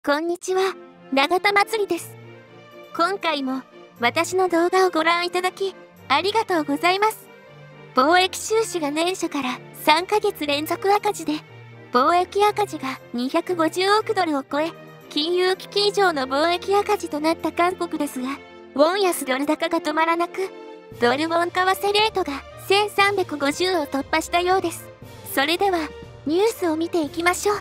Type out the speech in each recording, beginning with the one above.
こんにちは、永田まつりです。今回も私の動画をご覧いただきありがとうございます。貿易収支が年初から3ヶ月連続赤字で、貿易赤字が250億ドルを超え、金融危機以上の貿易赤字となった韓国ですが、ウォン安ドル高が止まらなく、ドルウォン為替レートが1350を突破したようです。それではニュースを見ていきましょう。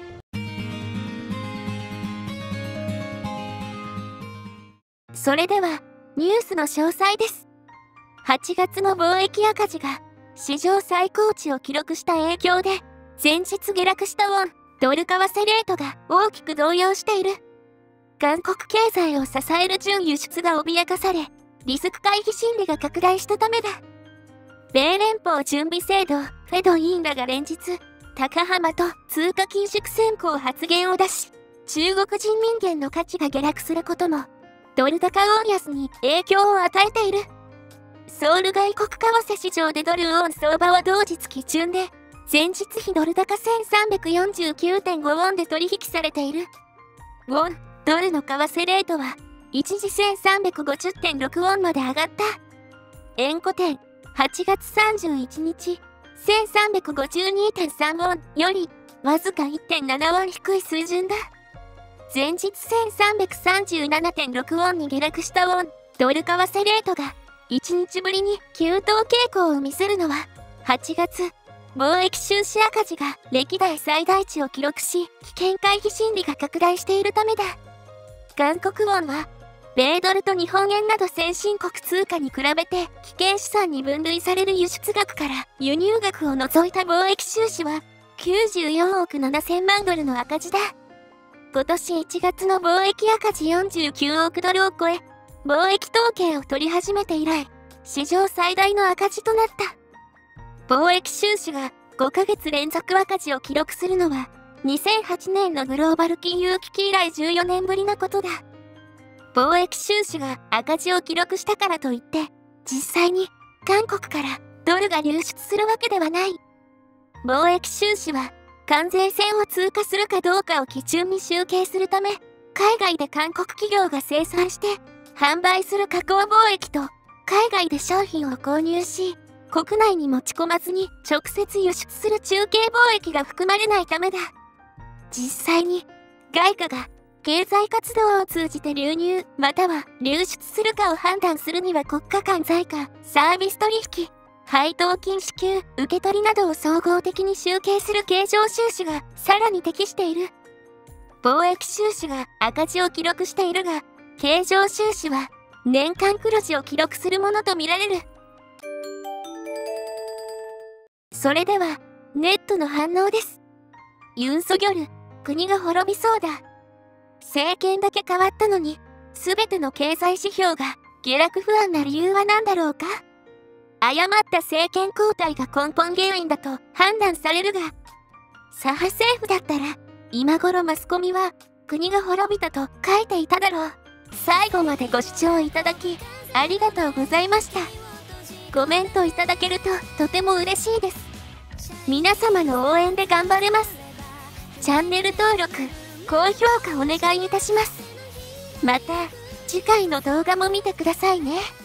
それではニュースの詳細です。8月の貿易赤字が史上最高値を記録した影響で、前日下落したウォン、ドル為替レートが大きく動揺している。韓国経済を支える準輸出が脅かされ、リスク回避心理が拡大したためだ。米連邦準備制度、フェド委員らが連日、高浜と通貨緊縮先行発言を出し、中国人民元の価値が下落することも、ドル高ウォン安に影響を与えている。ソウル外国為替市場でドルウォン相場は同日基準で、前日比ドル高 1349.5 ウォンで取引されている。ウォン、ドルの為替レートは、一時 1350.6 ウォンまで上がった。円固定、8月31日、1352.3 ウォンより、わずか 1.7 ウォン低い水準だ。前日 1337.6 ウォンに下落したウォン、ドル為替レートが1日ぶりに急騰傾向を見せるのは、8月、貿易収支赤字が歴代最大値を記録し、危険回避心理が拡大しているためだ。韓国ウォンは、米ドルと日本円など先進国通貨に比べて危険資産に分類される輸出額から輸入額を除いた貿易収支は94億7000万ドルの赤字だ。今年1月の貿易赤字49億ドルを超え、貿易統計を取り始めて以来、史上最大の赤字となった。貿易収支が5ヶ月連続赤字を記録するのは、2008年のグローバル金融危機以来14年ぶりのことだ。貿易収支が赤字を記録したからといって、実際に韓国からドルが流出するわけではない。貿易収支は、関税線を通過するかどうかを基準に集計するため、海外で韓国企業が生産して販売する加工貿易と、海外で商品を購入し、国内に持ち込まずに直接輸出する中継貿易が含まれないためだ。実際に、外貨が経済活動を通じて流入または流出するかを判断するには国家間在貨、サービス取引、配当金支給、受け取りなどを総合的に集計する経常収支がさらに適している。貿易収支が赤字を記録しているが、経常収支は年間黒字を記録するものとみられる。それでは、ネットの反応です。ユン・ソギョル、国が滅びそうだ。政権だけ変わったのに、すべての経済指標が下落不安な理由は何だろうか。誤った政権交代が根本原因だと判断されるが、左派政府だったら、今頃マスコミは国が滅びたと書いていただろう。最後までご視聴いただき、ありがとうございました。コメントいただけるととても嬉しいです。皆様の応援で頑張れます。チャンネル登録、高評価お願いいたします。また、次回の動画も見てくださいね。